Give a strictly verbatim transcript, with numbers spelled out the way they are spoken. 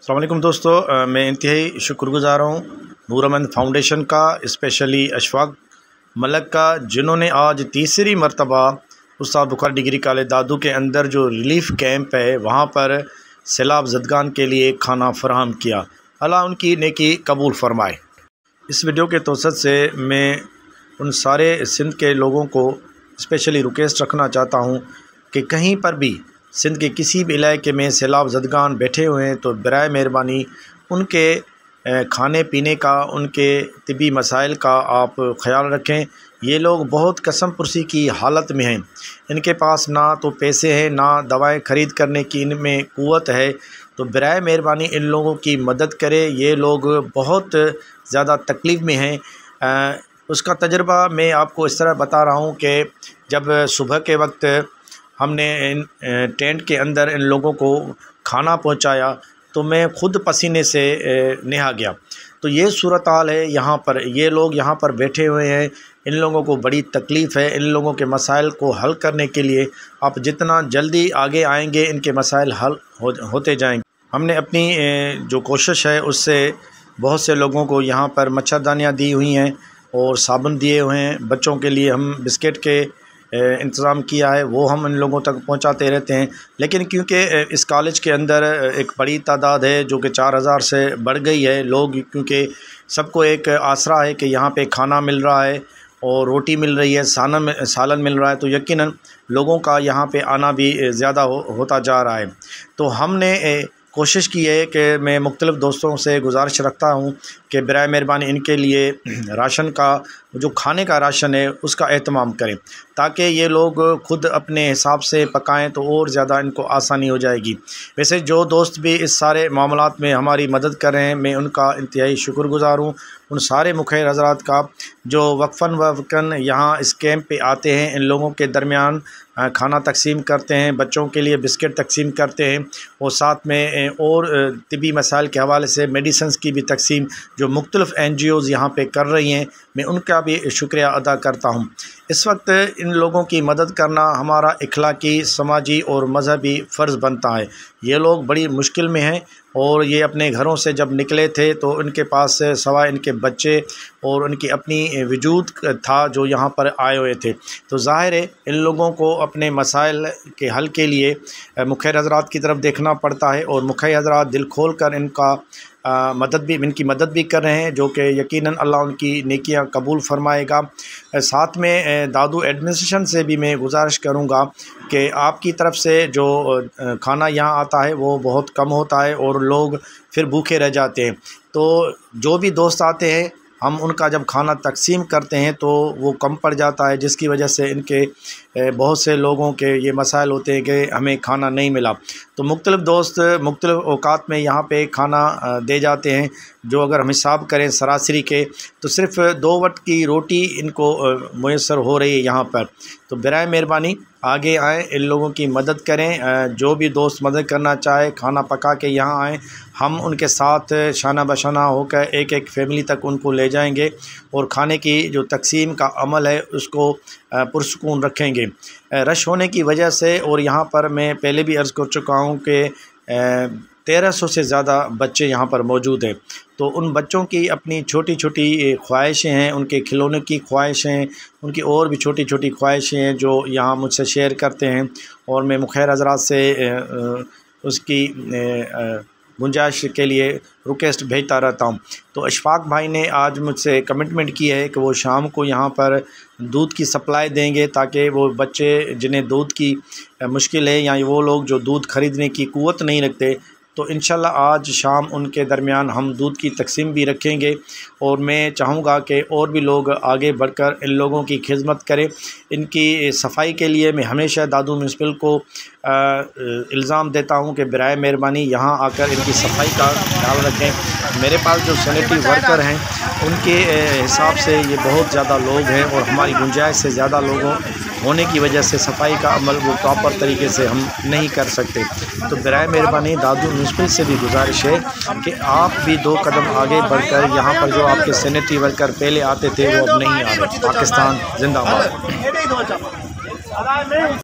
अस्सलाम वालेकुम दोस्तों, मैं इंतहाई शुक्रगुज़ार हूँ नूर अमन फाउंडेशन का, स्पेशली अशफाक मलक का, जिन्होंने आज तीसरी मरतबा उस्ताद बुखारी डिग्री कॉलेज दादू के अंदर जो रिलीफ़ कैंप है वहाँ पर सैलाब ज़दगान के लिए खाना फराहम किया। अल्लाह उनकी नेकी कबूल फरमाए। इस वीडियो के तौसत से मैं उन सारे सिंध के लोगों को स्पेशली रिक्वेस्ट रखना चाहता हूँ कि कहीं पर भी सिंध के किसी भी इलाके में सैलाब ज़दगान बैठे हुए हैं तो बराए मेहरबानी उनके खाने पीने का, उनके तिबी मसाइल का आप ख़याल रखें। ये लोग बहुत कसम पुरसी की हालत में हैं, इनके पास ना तो पैसे हैं ना दवाएं ख़रीद करने की इनमें क़ुव्वत है, तो बराए मेहरबानी इन लोगों की मदद करें। ये लोग बहुत ज़्यादा तकलीफ़ में हैं। आ, उसका तजर्बा मैं आपको इस तरह बता रहा हूँ कि जब सुबह के वक्त हमने इन टेंट के अंदर इन लोगों को खाना पहुंचाया तो मैं ख़ुद पसीने से नहा गया। तो ये सूरत हाल है यहाँ पर। ये लोग यहाँ पर बैठे हुए हैं, इन लोगों को बड़ी तकलीफ़ है। इन लोगों के मसाइल को हल करने के लिए आप जितना जल्दी आगे आएंगे इनके मसाइल हल हो, होते जाएंगे। हमने अपनी जो कोशिश है उससे बहुत से लोगों को यहाँ पर मच्छरदानियाँ दी हुई हैं और साबुन दिए हुए हैं। बच्चों के लिए हम बिस्किट के इंतज़ाम किया है, वो हम इन लोगों तक पहुंचाते रहते हैं। लेकिन क्योंकि इस कॉलेज के अंदर एक बड़ी तादाद है जो कि चार हज़ार से बढ़ गई है लोग, क्योंकि सबको एक आसरा है कि यहाँ पे खाना मिल रहा है और रोटी मिल रही है, सालन सालन मिल रहा है, तो यकीनन लोगों का यहाँ पे आना भी ज़्यादा हो, होता जा रहा है। तो हमने कोशिश की है कि मैं मुख्तलिफ़ दोस्तों से गुजारिश रखता हूँ कि बराए मेहरबानी इनके लिए राशन का, जो खाने का राशन है उसका एहतमाम करें ताकि ये लोग ख़ुद अपने हिसाब से पकाएं तो और ज़्यादा इनको आसानी हो जाएगी। वैसे जो दोस्त भी इस सारे मामलात में हमारी मदद कर रहे हैं मैं उनका इंतहाई शुक्रगुज़ार हूँ। उन सारे मुखिर हज़रात का जो वक्फ़न वक्फ़न यहाँ इस कैंप पे आते हैं, इन लोगों के दरमियान खाना तकसीम करते हैं, बच्चों के लिए बिस्किट तकसीम करते हैं और साथ में और तिबी मसाइल के हवाले से मेडिसिन्स की भी तकसीम जो मुख्तलिफ़ एन जी ओज़ यहाँ पे कर रही हैं, मैं उनका भी शुक्रिया अदा करता हूँ। इस वक्त इन लोगों की मदद करना हमारा इखलाकी, समाजी और मज़हबी फ़र्ज़ बनता है। ये लोग बड़ी मुश्किल में हैं और ये अपने घरों से जब निकले थे तो इनके पास सवाए इनके बच्चे और उनकी अपनी वजूद था जो यहाँ पर आए हुए थे। तो ज़ाहिर है इन लोगों को अपने मसाइल के हल के लिए मुखिर हज़रात की तरफ देखना पड़ता है और मुखिर हज़रात दिल खोल कर इनका आ, मदद भी इनकी मदद भी कर रहे हैं, जो कि यकीनन अल्लाह उनकी नेकियां कबूल फरमाएगा। साथ में दादू एडमिनिस्ट्रेशन से भी मैं गुजारिश करूंगा कि आपकी तरफ से जो खाना यहाँ आता है वो बहुत कम होता है और लोग फिर भूखे रह जाते हैं। तो जो भी दोस्त आते हैं हम उनका जब खाना तकसीम करते हैं तो वो कम पड़ जाता है, जिसकी वजह से इनके बहुत से लोगों के ये मसाइल होते हैं कि हमें खाना नहीं मिला। तो मुख्तलिफ़ दोस्त मुख्तलिफ़ औकात में यहाँ पे खाना दे जाते हैं, जो अगर हम हिसाब करें सरासरी के तो सिर्फ़ दो वक्त की रोटी इनको मुयस्सर हो रही है यहाँ पर। तो बराए मेहरबानी आगे आएँ, इन लोगों की मदद करें। जो भी दोस्त मदद करना चाहे खाना पका के यहाँ आएँ, हम उनके साथ शाना बशाना होकर एक एक फैमिली तक उनको ले जाएंगे और खाने की जो तकसीम का अमल है उसको पुरसुकून रखेंगे। रश होने की वजह से, और यहाँ पर मैं पहले भी अर्ज़ कर चुका हूँ कि तेरह सौ से ज़्यादा बच्चे यहाँ पर मौजूद हैं, तो उन बच्चों की अपनी छोटी छोटी ख्वाहिशें हैं, उनके खिलौने की ख्वाहिशें, उनकी और भी छोटी छोटी ख्वाहिशें हैं जो यहाँ मुझसे शेयर करते हैं और मैं मुखिर हज़रात से उसकी गुंजाइश के लिए रिक्वेस्ट भेजता रहता हूँ। तो अशफाक भाई ने आज मुझसे कमिटमेंट की है कि वो शाम को यहाँ पर दूध की सप्लाई देंगे ताकि वो बच्चे जिन्हें दूध की मुश्किल है या वो लोग जो दूध ख़रीदने की क़ुव्वत नहीं रखते, तो इंशाल्लाह आज शाम उनके दरमियान हम दूध की तकसीम भी रखेंगे और मैं चाहूँगा कि और भी लोग आगे बढ़कर इन लोगों की खिदमत करें। इनकी सफाई के लिए मैं हमेशा दादू म्यूनसिपल को इल्ज़ाम देता हूँ कि बराए मेहरबानी यहाँ आकर इनकी सफाई का ख्याल रखें। मेरे पास जो सैनिटरी वर्कर हैं उनके हिसाब से ये बहुत ज़्यादा लोग हैं और हमारी गुंजाइश से ज़्यादा लोगों होने की वजह से सफाई का अमल वो प्रॉपर तरीके से हम नहीं कर सकते। तो बराए मेहरबानी दादू म्यूनसिपल से भी गुजारिश है कि आप भी दो कदम आगे बढ़कर यहाँ पर जो आपके सैनिटरी वर्कर पहले आते थे वो अब नहीं आ रहे। पाकिस्तान जिंदाबाद।